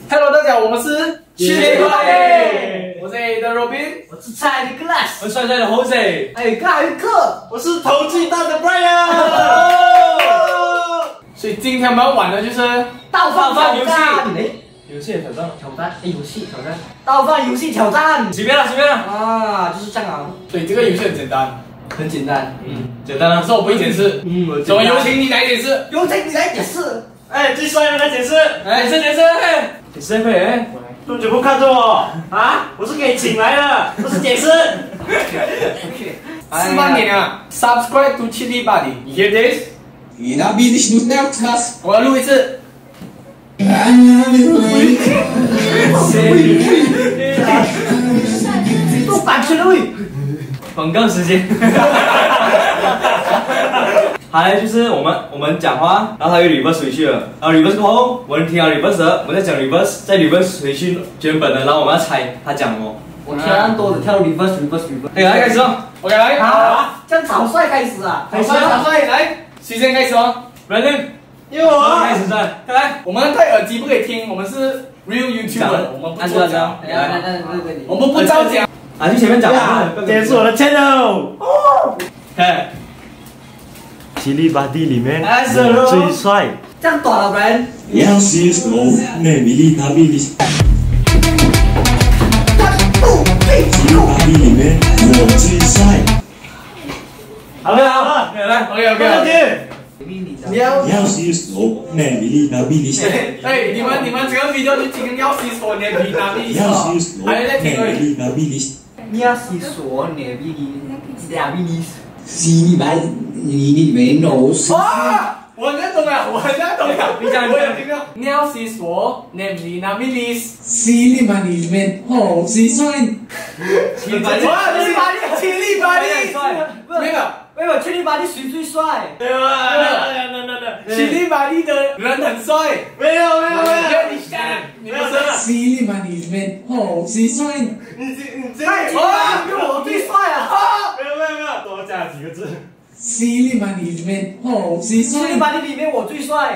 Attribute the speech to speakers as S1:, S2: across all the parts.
S1: Hello， 大家好，我们是
S2: 雪怪，
S1: 我是 A 的 Robin，
S2: 我是菜的 Glass，
S3: 我是帅帅的 Jose，
S2: 还有盖克，
S4: 我是投鸡蛋的 Brian。
S1: 所以今天我们要玩的就是
S2: 倒饭游戏，
S3: 游戏的挑战，
S2: 游戏挑战，倒饭游戏挑战，
S3: 随便了，随便了，
S2: 啊，就是这样啊，
S1: 所以这个游戏很简单，
S2: 很简单，
S3: 简单了，
S1: 可是我不会解释，所以有请你来解释，
S2: 有请你来解释，
S4: 哎，最帅的来解释，
S3: 解释，解释会，
S4: 这么久不看着我啊？我是给请来的，不是解释。
S1: 4万点啊 ！Subscribe to Chili Buddy， 你 hear this？ 我要录一次。
S2: 都版权了喂！
S3: 广告时间。还就是我们讲话，然后他又 reverse 回去了，然后 reverse 过后，我们听到 reverse 了，我们再讲 reverse， 再 reverse 回去原本的，然后我们要猜他讲什么。
S2: 我跳多的跳 reverse。
S3: 哎，来开始哦
S1: OK， 来
S2: 啊，这样草率开始啊，
S1: 草率，来，谁先开始哦
S3: ？Brandon，
S4: 因为我
S3: 开始噻，来，
S1: 我们戴耳机不可以听，我们是 real YouTuber， 我们不做假，我们不造假。
S3: 啊，去前面讲。
S4: 这是我的 channel。
S3: 哎。
S5: Chili Buddy 里面
S3: 我
S5: 最帅。
S2: 这样短了不然。
S5: 要是说那比利他比利。Chili Buddy 里面我最帅。
S3: 好了，来
S1: ，OK，
S5: 要是说那比利他比利。
S1: 哎，你们这个 video 就听要是说你比哪里
S5: 要是说
S1: 还在听
S5: 那比利他比利。
S2: 要是说那比利，俩比利。
S6: Sini balik ini main nose。
S1: 哇，我认懂了，你讲，我有听到。你要是说那比哪里
S6: Sini balik main oh si soin。
S1: Chili Buddy，
S2: 没有，Chili Buddy 谁最帅？
S4: 没有
S1: ，Chili Buddy 的人很帅。
S4: 没有，
S1: 你不是。
S6: Sini balik main oh si soin。
S4: 你这
S2: 哇，比我最帅啊！
S4: 没有，多加几个字。
S6: Sini balik main oh si
S2: Chili
S6: soin。
S2: Buddy 里面我最帅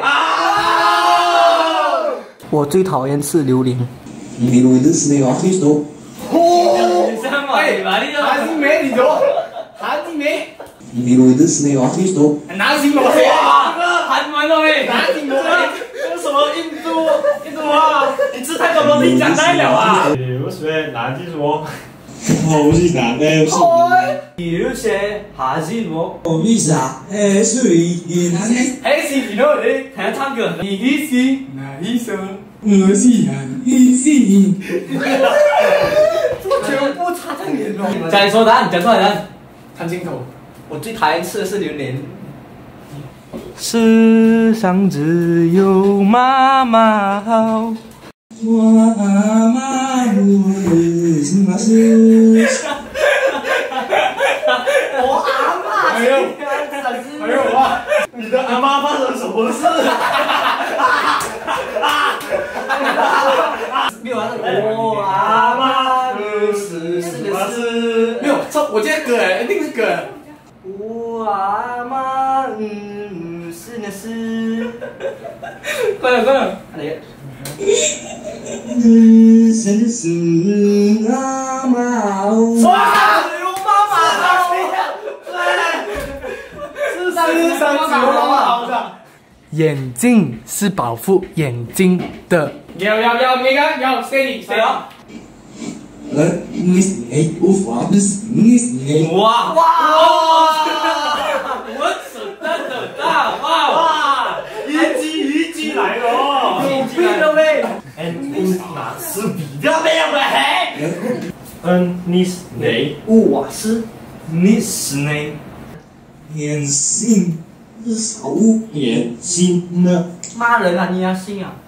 S4: 啊！
S2: 我最讨厌吃榴莲。
S6: Minu itu seni office tu。
S3: 你像马里马里
S1: 韩星梅，你说韩星梅，
S6: Minu itu seni office tu。
S1: 南星罗黑，
S3: 韩文了喂，
S1: 南星罗黑，
S4: 这是什么印度话？你吃太多东西长大了啊！有谁拿记住？
S5: 好是哪个？
S3: 比如些哈西罗，
S6: 我为啥？所以他呢？
S1: 还是你说的，
S3: 还要唱歌，
S1: 你一心哪一首？
S6: 我是很一心。
S2: 全部插上脸了。
S3: 讲说答案，讲出来答案。
S1: 看镜头。
S2: 我最讨厌吃的是榴莲。
S3: 世上只有妈妈好。
S6: 我阿妈不是嘛是。
S2: 我阿妈，
S1: 还有啊，
S4: 你的阿妈发生什么事？
S2: 没有啊，我阿妈不是
S1: 没有唱，我记得歌一定是歌。
S2: 我阿妈是。
S3: 快点！
S6: 真是阿妈。
S1: 哇，有妈妈好，世上只有妈妈好的。眼镜是保护眼睛的。要，谁哦？
S6: 你是谁？我发的是你是谁？
S3: 哇！我真大哇！
S4: 一击来了！
S2: 有病了喂！
S4: 哪是比较没有呗？
S5: 你是谁？
S2: 我是
S5: 你是谁？眼睛少眼睛呢？
S2: 骂人啊！你要信啊！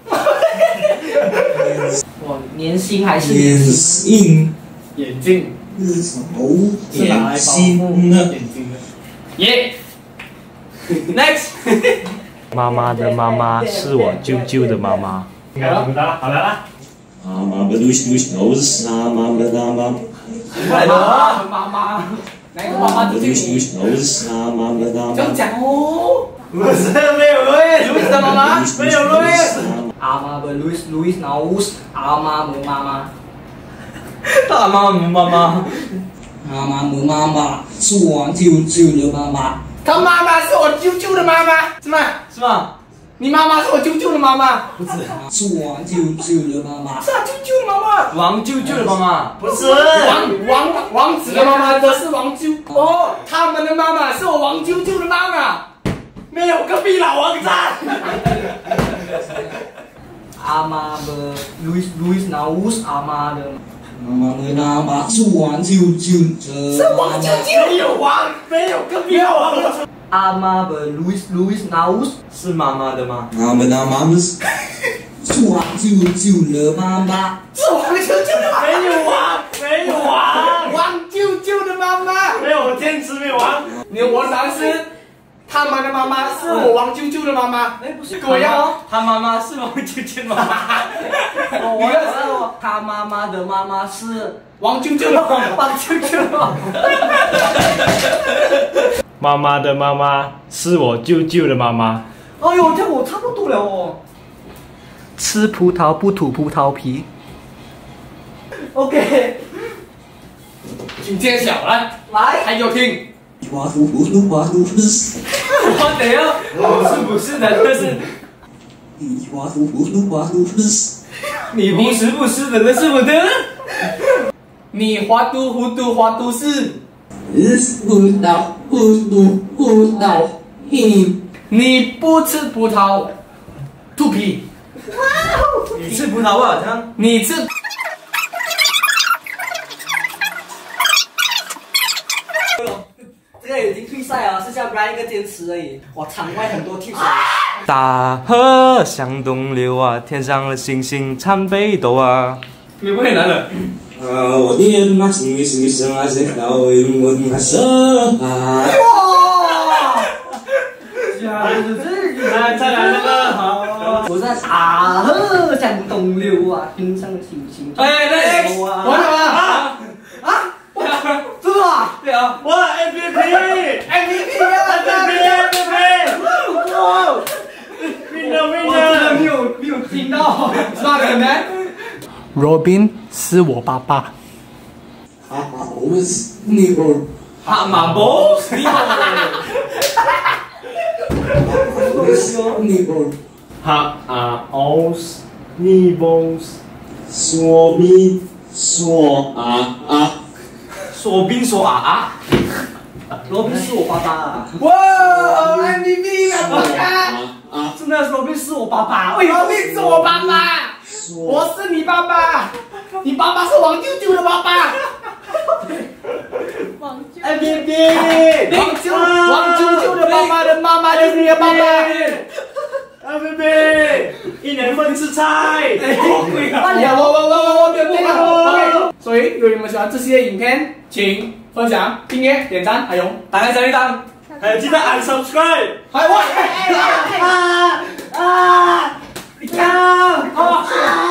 S2: 我年薪还是
S5: 眼睛
S1: 眼镜
S5: 少眼睛呢？
S1: 耶。Next。
S5: 妈妈的妈妈是我舅舅的妈妈。
S4: 好了。
S5: Mama bedus都是啥妈妈的妈。
S1: 快乐妈妈，哪个妈妈最近？
S5: 都是啥妈妈的妈。
S1: 这样讲哦。
S4: 不是没有瑞，
S1: 是不是的妈妈？
S4: 没有瑞。
S2: 阿妈的 Louis knows 阿妈的妈妈。
S3: 大妈母妈妈，
S6: 阿妈的妈妈是我舅舅的妈妈。
S1: 他妈妈是我舅舅的妈妈，是吗？
S3: 是吗？
S1: 你妈妈是我舅舅的妈妈，
S3: 不是，
S6: 是我舅舅的妈妈。
S1: 是他舅舅的妈妈。
S3: 王舅舅的妈妈，
S4: 不是，
S1: 王子的妈妈则是王舅。哦，他们的妈妈是我王舅舅的妈妈，没有隔壁老王在。
S2: 阿妈的 Louis knows 阿妈的。
S6: 妈妈的妈妈是我舅舅的。
S1: 是王舅舅，没有王，没有隔壁老王。
S2: 阿妈的 Louis knows
S3: 是妈妈的吗？
S6: 阿妈的妈妈是我舅舅的妈妈。
S1: 是王舅舅的妈妈，
S4: 没有王，没有王，
S1: 王舅舅的妈妈。
S4: 没有，我坚持没有王。
S1: 我答是他们的妈妈是我王舅舅的妈妈。
S2: 哎，不是，
S1: 果然哦，
S3: 他妈妈是王舅舅的妈妈。
S2: 我要知道他妈妈的妈妈是
S1: 王舅舅的妈妈。
S2: 王舅舅的妈妈。
S4: 妈妈的妈妈是我舅舅的妈妈。
S2: 哎呦，这样我差不多了哦。
S1: 吃葡萄不吐葡萄皮。
S2: OK，
S1: 请揭晓来，
S2: 来，
S1: 还有听。
S6: 花嘟嘟嘟花嘟嘟是。
S3: 我等一下，不是的，这是
S6: 花嘟嘟嘟花嘟嘟是。
S3: 你不是的，那是我的。
S1: 你花都糊涂花都是。
S6: 不到不到
S1: 你不吃葡萄，吐皮。
S3: 你吃葡萄不好像。
S1: 你吃。
S2: 这个已经退赛了，剩下 Brian 一个坚持而已。哇，场外很多替水。
S5: 大河向东流啊，天上的星星参北斗啊。
S3: 你不会难了。
S6: 我的妈，心里生啊，谁到我还生啊？
S2: 哇！
S4: 再来那个好。
S2: 我在大河向东流啊，天上的星星。
S1: 哎，
S2: 我
S1: 完了啊！
S2: 真的啊？
S3: 对啊，
S4: 我 MVP，MVP，
S2: 哇！
S4: 命了命
S2: 我真的
S4: 了。
S2: 没有听到，
S1: 是吧，可能 Robin 是我爸爸。
S6: 我是尼泊尔。
S3: 蛤蟆包，
S6: 尼泊尔。
S4: 哈啊奥斯尼波斯，
S6: 说咪说啊。
S3: 说兵说啊，
S2: 罗宾是我爸爸。
S1: 哇 ，MVP 了，我看。
S2: 真的，罗宾是我爸爸。
S1: Robin 是我爸爸，我是你爸爸，你爸爸是王舅舅的爸爸。
S2: MVP，
S1: 王舅舅的爸爸的妈妈就是你的爸爸。
S4: MVP，一年份吃菜。
S2: 慢点，
S1: 我没有听到。OK， 所以如果你们喜欢这系列影片，请分享、订阅、点赞，还有打开小铃铛，
S4: 还有记得按 subscribe。
S1: 还有我。